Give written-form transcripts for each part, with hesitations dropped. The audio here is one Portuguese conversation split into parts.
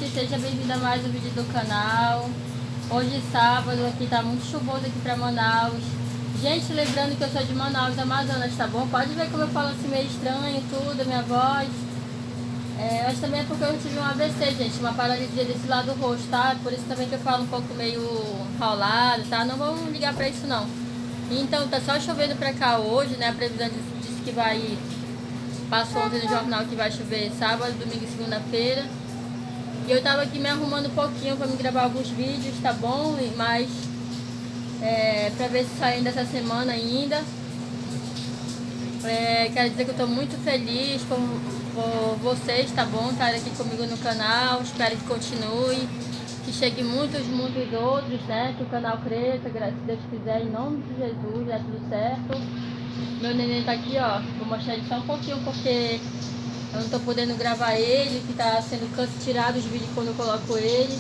gente, seja bem-vindo a mais um vídeo do canal. Hoje sábado, aqui tá muito chuvoso aqui pra Manaus. Gente, lembrando que eu sou de Manaus, Amazonas, tá bom? Pode ver como eu falo assim meio estranho, tudo, a minha voz. Mas também é porque eu tive um AVC, gente, uma paralisia desse lado roxo, tá? Por isso também que eu falo um pouco meio enrolado, tá? Não vamos ligar pra isso não. Então, tá só chovendo pra cá hoje, né? A previsão disse que vai... Passou ontem no jornal que vai chover sábado, domingo e segunda-feira. E eu tava aqui me arrumando um pouquinho pra me gravar alguns vídeos, tá bom? Mas pra ver se sai ainda essa semana ainda. Quero dizer que eu tô muito feliz por vocês, tá bom? Estarem aqui comigo no canal. Espero que continue. Que chegue muitos outros, né? Que o canal cresça, se Deus quiser, em nome de Jesus, é tudo certo. Meu neném tá aqui, ó. Vou mostrar ele só um pouquinho porque eu não tô podendo gravar ele, que tá sendo tirado os vídeos quando eu coloco ele.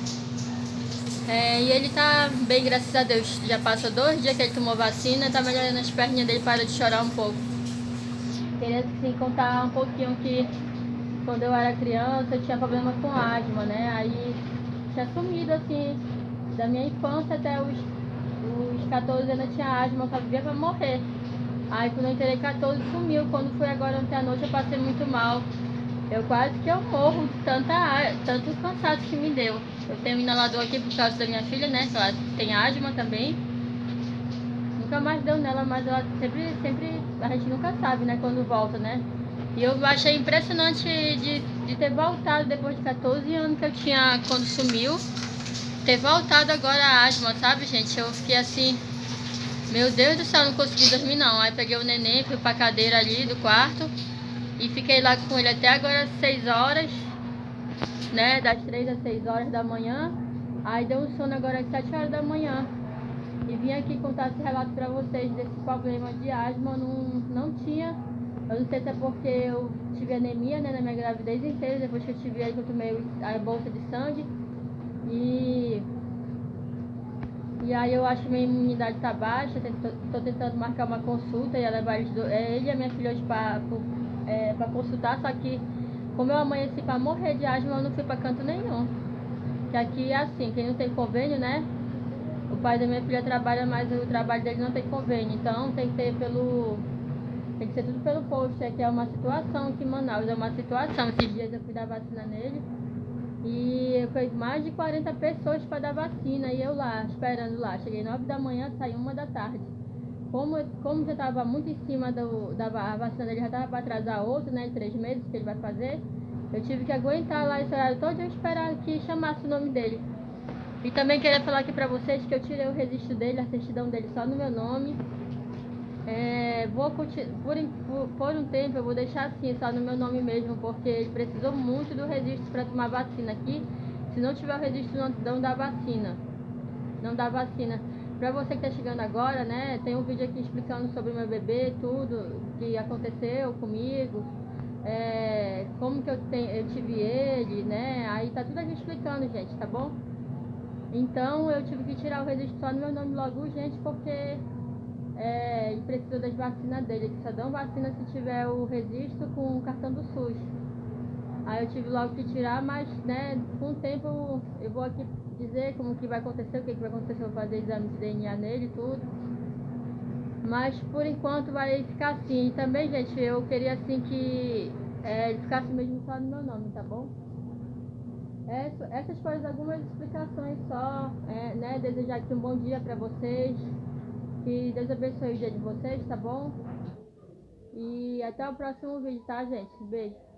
E ele tá bem, graças a Deus. Já passou 2 dias que ele tomou vacina, tá melhorando as perninhas dele, para de chorar um pouco. Queria assim, contar um pouquinho que quando eu era criança eu tinha problema com asma, né? Aí tinha sumido assim, da minha infância até os 14 anos eu tinha asma, eu só vivia pra morrer. Aí quando eu entrei 14 sumiu, quando foi agora ontem à noite eu passei muito mal. Eu quase que eu morro de tanto cansaço que me deu. Eu tenho um inalador aqui por causa da minha filha, né? Que ela tem asma também. Nunca mais deu nela, mas ela sempre, a gente nunca sabe, né? Quando volta, né? E eu achei impressionante de ter voltado depois de 14 anos que eu tinha quando sumiu. Ter voltado agora a asma, sabe, gente? Eu fiquei assim... Meu Deus do céu, não consegui dormir não. Aí peguei o neném, fui pra cadeira ali do quarto e fiquei lá com ele até agora 6 horas, né? Das 3 às 6 horas da manhã. Aí deu um sono agora às 7 horas da manhã. E vim aqui contar esse relato pra vocês desse problema de asma. Não tinha. Eu não sei se é porque eu tive anemia, né, na minha gravidez inteira. Depois que eu tive aí, que eu tomei a bolsa de sangue. E aí eu acho que minha imunidade tá baixa, tô tentando marcar uma consulta e levar ele e a minha filha hoje pra consultar, só que como eu amanheci pra morrer de asma, eu não fui pra canto nenhum. Que aqui é assim, quem não tem convênio, né? O pai da minha filha trabalha, mas o trabalho dele não tem convênio, então tem que ser tudo pelo posto, que é uma situação aqui em Manaus, é uma situação. Esses dias eu fui dar vacina nele. E foi mais de 40 pessoas para dar vacina e eu lá, esperando lá. Cheguei 9 da manhã, saí 1 da tarde. Como já estava muito em cima a vacina dele, já estava para atrasar outra, né, de 3 meses que ele vai fazer. Eu tive que aguentar lá esse horário todo e esperar que chamasse o nome dele. E também queria falar aqui para vocês que eu tirei o registro dele, a certidão dele só no meu nome. Por um tempo eu vou deixar assim, só no meu nome mesmo, porque ele precisou muito do registro para tomar vacina aqui. Se não tiver o registro, não dá vacina. Não dá vacina. Para você que está chegando agora, né, tem um vídeo aqui explicando sobre o meu bebê, tudo que aconteceu comigo, como que eu tive ele, né, aí tá tudo aqui explicando, gente, tá bom? Então eu tive que tirar o registro só no meu nome logo urgente, porque ele precisou das vacinas dele. Eles só dão vacina se tiver o registro com o cartão do SUS. Aí eu tive logo que tirar, mas, né, com o tempo eu vou aqui dizer como que vai acontecer, o que vai acontecer, eu vou fazer exame de DNA nele e tudo. Mas por enquanto vai ficar assim. E também, gente, eu queria assim que ele ficasse mesmo só no meu nome, tá bom? Essas foram algumas explicações só, né? Desejar aqui um bom dia pra vocês. Que Deus abençoe o dia de vocês, tá bom? E até o próximo vídeo, tá, gente? Beijo.